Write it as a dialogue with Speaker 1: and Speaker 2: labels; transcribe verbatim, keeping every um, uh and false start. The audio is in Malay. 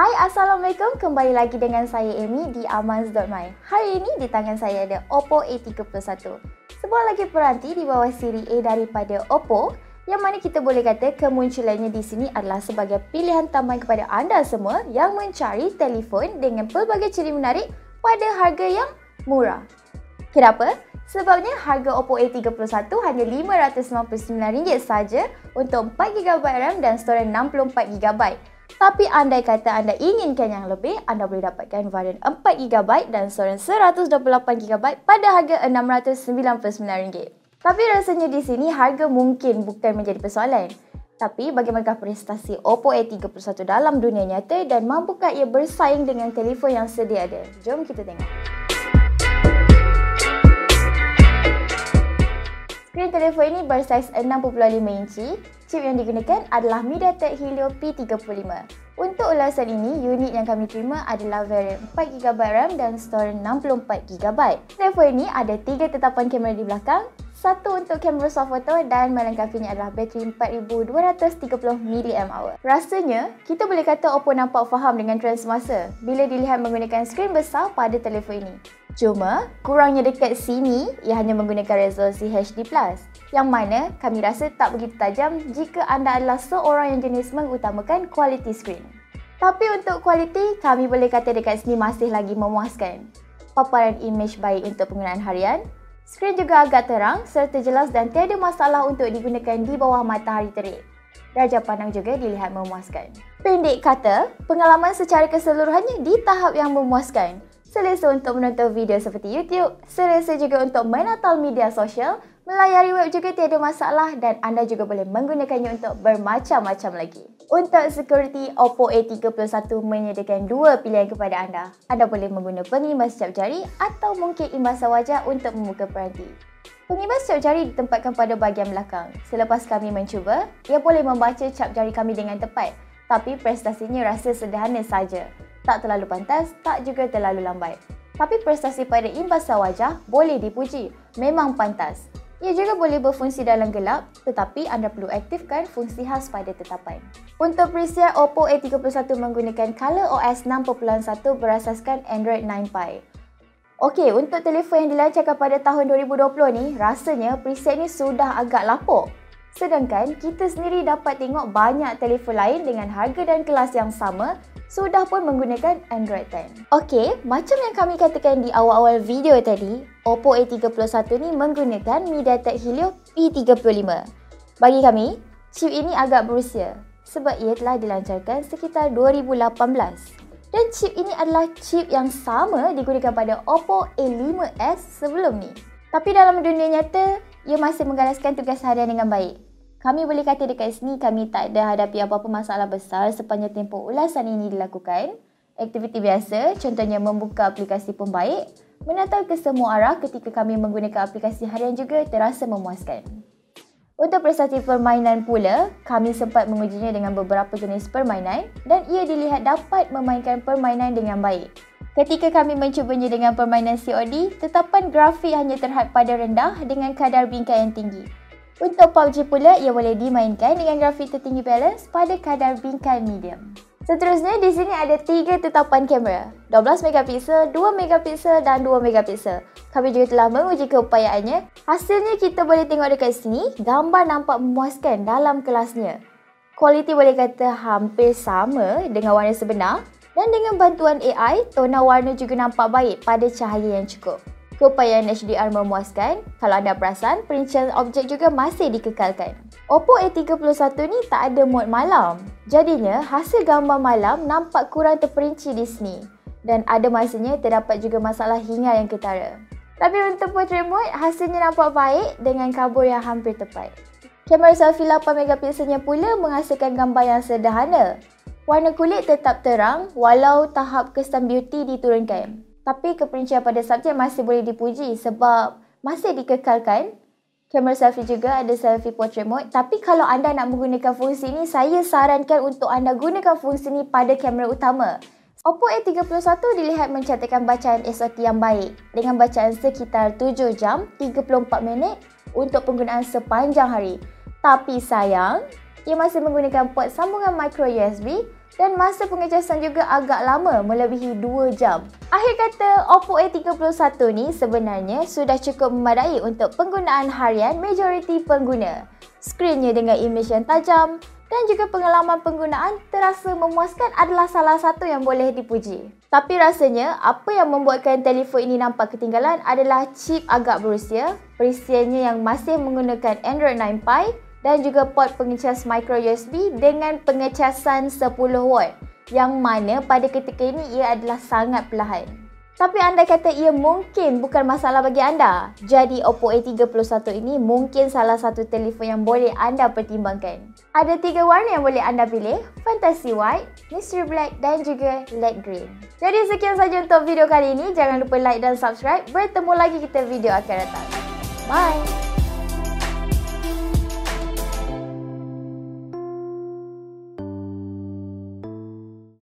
Speaker 1: Hai, Assalamualaikum. Kembali lagi dengan saya Amy di amans dot my. Hari ini di tangan saya ada Oppo A tiga satu. Sebuah lagi peranti di bawah siri A daripada Oppo, yang mana kita boleh kata kemunculannya di sini adalah sebagai pilihan tambahan kepada anda semua yang mencari telefon dengan pelbagai ciri menarik pada harga yang murah. Kenapa? Sebabnya harga Oppo A tiga satu hanya lima ratus sembilan puluh sembilan ringgit saja untuk empat giga byte RAM dan storage enam puluh empat giga byte. Tapi andai kata anda inginkan yang lebih, anda boleh dapatkan varian empat giga byte dan storage seratus dua puluh lapan giga byte pada harga enam ratus sembilan puluh sembilan ringgit. Tapi rasanya di sini harga mungkin bukan menjadi persoalan. Tapi bagaimanakah prestasi Oppo A tiga satu dalam dunia nyata dan mampukah ia bersaing dengan telefon yang sedia ada? Jom kita tengok. Skrin telefon ini bersaiz enam puluh lima inci. Chip yang digunakan adalah MediaTek Helio P tiga puluh lima. Untuk ulasan ini, unit yang kami terima adalah varian empat giga byte RAM dan storage enam puluh empat giga byte. Telefon ini ada tiga tetapan kamera di belakang, satu untuk kamera soft photo dan melengkapinya adalah bateri empat ribu dua ratus tiga puluh miliampere hour. Rasanya, kita boleh kata Oppo nampak faham dengan trend semasa bila dilihat menggunakan skrin besar pada telefon ini. Cuma, kurangnya dekat sini, ia hanya menggunakan resolusi H D plus, yang mana kami rasa tak begitu tajam jika anda adalah seorang yang jenis mengutamakan quality screen. Tapi untuk quality, kami boleh kata dekat sini masih lagi memuaskan. Paparan image baik untuk penggunaan harian, skrin juga agak terang serta jelas dan tiada masalah untuk digunakan di bawah matahari terik. Darjah pandang juga dilihat memuaskan. Pendek kata, pengalaman secara keseluruhannya di tahap yang memuaskan. Selesa untuk menonton video seperti YouTube, selesa juga untuk menatal media sosial, melayari web juga tiada masalah dan anda juga boleh menggunakannya untuk bermacam-macam lagi. Untuk security, Oppo A tiga satu menyediakan dua pilihan kepada anda. Anda boleh menggunakan pengimbas cap jari atau mungkin imbasan wajah untuk membuka peranti. Pengimbas cap jari ditempatkan pada bahagian belakang. Selepas kami mencuba, ia boleh membaca cap jari kami dengan tepat. Tapi prestasinya rasa sederhana saja. Tak terlalu pantas, tak juga terlalu lambat. Tapi prestasi pada imbasan wajah boleh dipuji, memang pantas. Ia juga boleh berfungsi dalam gelap, tetapi anda perlu aktifkan fungsi khas pada tetapan. Untuk perisian, Oppo A tiga satu menggunakan ColorOS enam titik satu berasaskan Android nine Pie. Okey, untuk telefon yang dilancarkan pada tahun dua ribu dua puluh ni, rasanya preset ni sudah agak lapuk. Sedangkan kita sendiri dapat tengok banyak telefon lain dengan harga dan kelas yang sama sudah pun menggunakan Android ten. Okey, macam yang kami katakan di awal-awal video tadi, Oppo A tiga satu ni menggunakan MediaTek Helio P tiga puluh lima. Bagi kami, chip ini agak berusia sebab ia telah dilancarkan sekitar dua ribu lapan belas. Dan chip ini adalah chip yang sama digunakan pada Oppo A lima S sebelum ni. Tapi dalam dunia nyata, ia masih menggalaskan tugas harian dengan baik. Kami boleh kata dekat sini kami tak ada hadapi apa-apa masalah besar sepanjang tempoh ulasan ini dilakukan. Aktiviti biasa, contohnya membuka aplikasi pun baik. Menatau ke semua arah ketika kami menggunakan aplikasi harian juga terasa memuaskan. Untuk prestasi permainan pula, kami sempat mengujinya dengan beberapa jenis permainan dan ia dilihat dapat memainkan permainan dengan baik. Ketika kami mencubanya dengan permainan C O D, tetapan grafik hanya terhad pada rendah dengan kadar bingkai yang tinggi. Untuk P U B G pula, ia boleh dimainkan dengan grafik tertinggi balance pada kadar bingkai medium. Seterusnya, di sini ada tiga tetapan kamera, dua belas megapiksel, dua megapiksel dan dua megapiksel. Kami juga telah menguji keupayaannya. Hasilnya kita boleh tengok dekat sini, gambar nampak memuaskan dalam kelasnya. Kualiti boleh kata hampir sama dengan warna sebenar dan dengan bantuan A I, tona warna juga nampak baik pada cahaya yang cukup. Keupayaan H D R memuaskan. Kalau anda perasan, perincian objek juga masih dikekalkan. Oppo A tiga satu ni tak ada mod malam. Jadinya, hasil gambar malam nampak kurang terperinci di sini. Dan ada masanya terdapat juga masalah hingar yang ketara. Tapi untuk portrait mode, hasilnya nampak baik dengan kabur yang hampir tepat. Kamera selfie lapan megapikselnya pula menghasilkan gambar yang sederhana. Warna kulit tetap terang walau tahap custom beauty diturunkan. Tapi keperincian pada subjek masih boleh dipuji sebab masih dikekalkan. Kamera selfie juga ada selfie portrait mode. Tapi kalau anda nak menggunakan fungsi ini, saya sarankan untuk anda gunakan fungsi ini pada kamera utama. Oppo A tiga satu dilihat mencatatkan bacaan S O T yang baik dengan bacaan sekitar tujuh jam tiga puluh empat minit untuk penggunaan sepanjang hari. Tapi sayang, ia masih menggunakan port sambungan micro U S B dan masa pengecasan juga agak lama, melebihi dua jam. Akhir kata, Oppo A tiga puluh satu ni sebenarnya sudah cukup memadai untuk penggunaan harian majoriti pengguna. Skrinnya dengan imej yang tajam dan juga pengalaman penggunaan terasa memuaskan adalah salah satu yang boleh dipuji. Tapi rasanya, apa yang membuatkan telefon ini nampak ketinggalan adalah chip agak berusia, perisiannya yang masih menggunakan Android nine Pie dan juga port pengecas micro U S B dengan pengecasan sepuluh watt yang mana pada ketika ini ia adalah sangat perlahan. Tapi andai kata ia mungkin bukan masalah bagi anda, jadi Oppo A tiga puluh satu ini mungkin salah satu telefon yang boleh anda pertimbangkan. Ada tiga warna yang boleh anda pilih, Fantasy White, Mystery Black dan juga Light Green. Jadi sekian saja untuk video kali ini, jangan lupa like dan subscribe. Bertemu lagi kita video akan datang. Bye!